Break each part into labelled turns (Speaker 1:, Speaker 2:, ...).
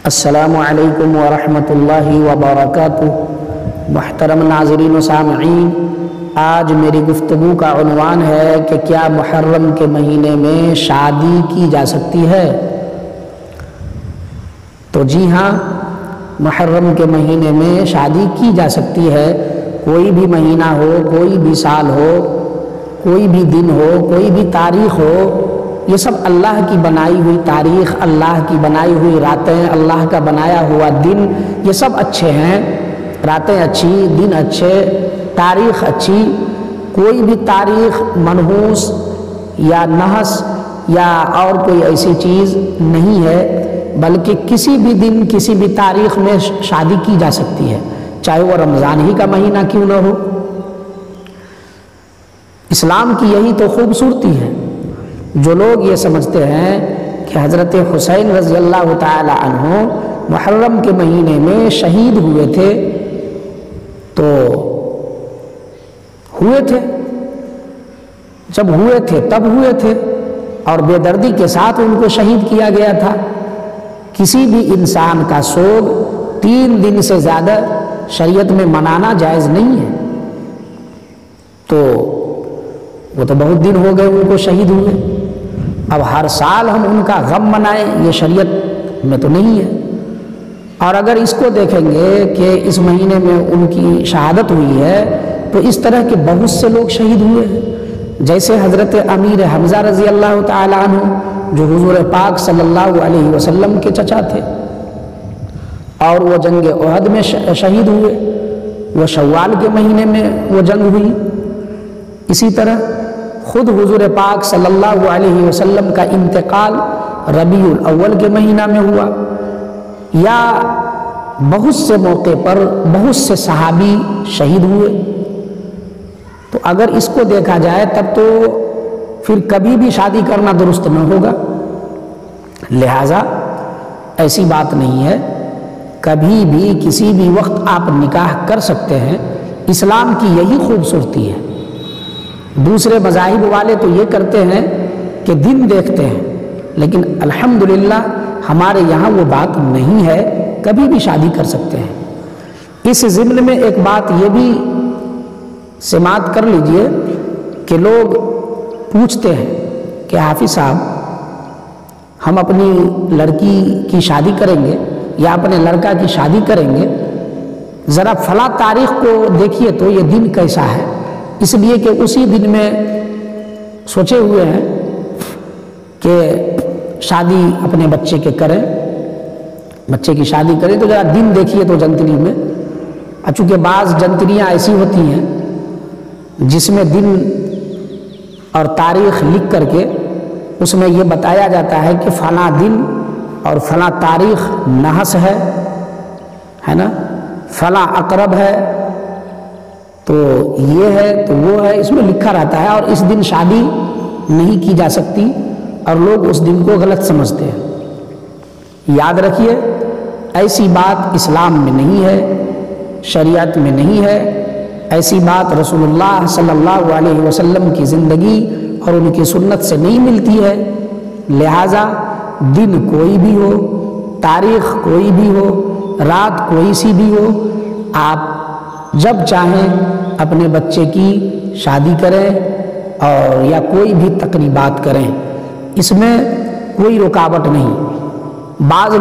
Speaker 1: السلام علیکم ورحمۃ اللہ وبرکاتہ۔ محترم ناظرین و سامعین، آج میری گفتگو کا عنوان ہے کہ کیا محرم کے مہینے میں شادی کی جا سکتی ہے؟ تو جی ہاں، محرم کے مہینے میں شادی کی جا سکتی ہے۔ کوئی بھی مہینہ ہو، کوئی بھی سال ہو، کوئی بھی دن ہو، کوئی بھی تاریخ ہو، یہ سب اللہ کی بنائی ہوئی تاریخ، اللہ کی بنائی ہوئی راتیں، اللہ کا بنایا ہوا دن، یہ سب اچھے ہیں۔ راتیں اچھی، دن اچھے، تاریخ اچھی۔ کوئی بھی تاریخ منحوس یا نحس یا اور کوئی ایسی چیز نہیں ہے، بلکہ کسی بھی دن، کسی بھی تاریخ میں شادی کی جا سکتی ہے، چاہے وہ رمضان ہی کا مہینہ کیوں نہ ہو۔ اسلام کی یہی تو خوبصورتی ہے۔ جو لوگ یہ سمجھتے ہیں کہ حضرت حسین رضی اللہ تعالی عنہ محرم کے مہینے میں شہید ہوئے تھے، تو ہوئے تھے، جب ہوئے تھے تب ہوئے تھے، اور بے دردی کے ساتھ ان کو شہید کیا گیا تھا۔ کسی بھی انسان کا سوگ 3 دن سے زیادہ شریعت میں منانا جائز نہیں ہے۔ تو وہ تو بہت دن ہو گئے ان کو شہید ہوئے، اب ہر سال ہم ان کا غم منائیں، یہ شریعت میں تو نہیں ہے۔ اور اگر اس کو دیکھیں گے کہ اس مہینے میں ان کی شہادت ہوئی ہے، تو اس طرح کے بہت سے لوگ شہید ہوئے ہیں، جیسے حضرت امیر حمزہ رضی اللہ تعالی عنہ، جو حضور پاک صلی اللہ علیہ وسلم کے چچا تھے، اور وہ جنگ احد میں شہید ہوئے، وہ شوال کے مہینے میں وہ جنگ ہوئی۔ اسی طرح خود حضور پاک صلی اللہ علیہ وسلم کا انتقال ربیع الاول کے مہینہ میں ہوا، یا بہت سے موقع پر بہت سے صحابی شہید ہوئے۔ تو اگر اس کو دیکھا جائے تب تو پھر کبھی بھی شادی کرنا درست نہ ہوگا۔ لہٰذا ایسی بات نہیں ہے، کبھی بھی کسی بھی وقت آپ نکاح کر سکتے ہیں۔ اسلام کی یہی خوبصورتی ہے۔ دوسرے مذاہب والے تو یہ کرتے ہیں کہ دن دیکھتے ہیں، لیکن الحمدللہ ہمارے یہاں وہ بات نہیں ہے، کبھی بھی شادی کر سکتے ہیں۔ اس ضمن میں ایک بات یہ بھی سماعت کر لیجئے کہ لوگ پوچھتے ہیں کہ حافظ صاحب، ہم اپنی لڑکی کی شادی کریں گے یا اپنے لڑکا کی شادی کریں گے، ذرا فلاں تاریخ کو دیکھیے تو یہ دن کیسا ہے، اس لیے کہ اسی دن میں سوچے ہوئے ہیں کہ شادی اپنے بچے کے کریں، بچے کی شادی کریں، تو ذرا دن دیکھیے تو جنتری میں۔ چونکہ بعض جنتریاں ایسی ہوتی ہیں جس میں دن اور تاریخ لکھ کر کے اس میں یہ بتایا جاتا ہے کہ فلاں دن اور فلاں تاریخ نحس ہے نا، فلاں اقرب ہے، تو یہ ہے تو وہ ہے، اس میں لکھا رہتا ہے، اور اس دن شادی نہیں کی جا سکتی، اور لوگ اس دن کو غلط سمجھتے ہیں۔ یاد رکھیے، ایسی بات اسلام میں نہیں ہے، شریعت میں نہیں ہے، ایسی بات رسول اللہ صلی اللہ علیہ وسلم کی زندگی اور ان کی سنت سے نہیں ملتی ہے۔ لہٰذا دن کوئی بھی ہو، تاریخ کوئی بھی ہو، رات کوئی سی بھی ہو، آپ جب چاہیں اپنے بچے کی شادی کریں اور یا کوئی بھی تقریبات کریں، اس میں کوئی رکاوٹ نہیں۔ بعض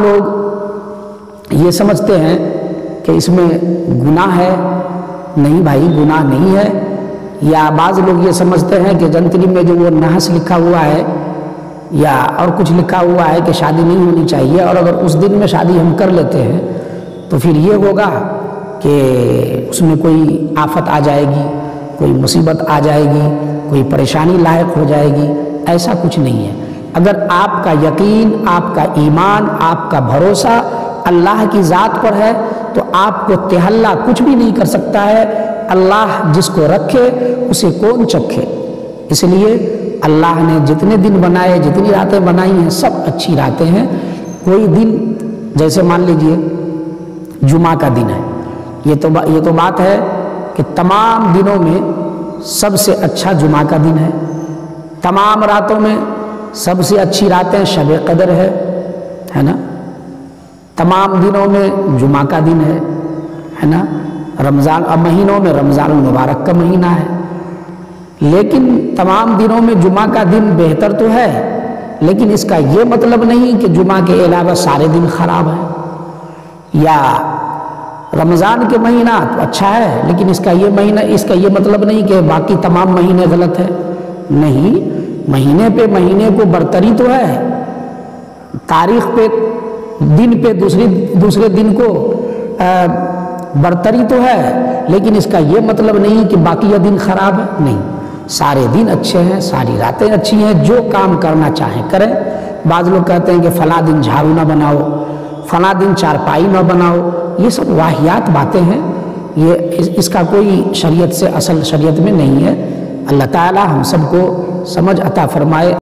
Speaker 1: لوگ یہ سمجھتے ہیں کہ اس میں گناہ ہے، نہیں بھائی، گناہ نہیں ہے۔ یا بعض لوگ یہ سمجھتے ہیں کہ جنتری میں جو وہ نحس لکھا ہوا ہے یا اور کچھ لکھا ہوا ہے کہ شادی نہیں ہونی چاہیے، اور اگر اس دن میں شادی ہم کر لیتے ہیں تو پھر یہ ہوگا کہ اس میں کوئی آفت آ جائے گی، کوئی مصیبت آ جائے گی، کوئی پریشانی لاحق ہو جائے گی۔ ایسا کچھ نہیں ہے۔ اگر آپ کا یقین، آپ کا ایمان، آپ کا بھروسہ اللہ کی ذات پر ہے تو آپ کو تحلا کچھ بھی نہیں کر سکتا ہے۔ اللہ جس کو رکھے اسے کون چکھے۔ اس لیے اللہ نے جتنے دن بنائے، جتنی راتیں بنائی ہیں، سب اچھی راتیں ہیں۔ کوئی دن، جیسے مان لیجئے جمعہ کا دن ہے، یہ تو بات ہے کہ تمام دنوں میں سب سے اچھا جمعہ کا دن ہے۔ تمام راتوں میں سب سے اچھی راتیں شب قدر ہے نا۔ تمام دنوں میں جمعہ کا دن ہے نا، رمضان مہینوں میں رمضان المبارک کا مہینہ ہے، لیکن تمام دنوں میں جمعہ کا دن بہتر تو ہے، لیکن اس کا یہ مطلب نہیں کہ جمعہ کے علاوہ سارے دن خراب ہیں، یا رمضان کے مہینہ تو اچھا ہے لیکن اس کا یہ مطلب نہیں کہ باقی تمام مہینے غلط ہے، نہیں، مہینے پہ مہینے کو برتری تو ہے، تاریخ پہ دن پہ دوسرے دن کو برتری تو ہے، لیکن اس کا یہ مطلب نہیں کہ باقی یہ دن خراب ہے، نہیں، سارے دن اچھے ہیں، ساری راتیں اچھی ہیں، جو کام کرنا چاہیں کریں۔ بعض لوگ کہتے ہیں کہ فلاں دن جھاڑو نہ بناؤ، فلاں دن چارپائی نہ بناؤ، یہ سب واہیات باتیں ہیں، یہ اس کا کوئی شریعت سے اصل شریعت میں نہیں ہے۔ اللہ تعالی ہم سب کو سمجھ عطا فرمائے۔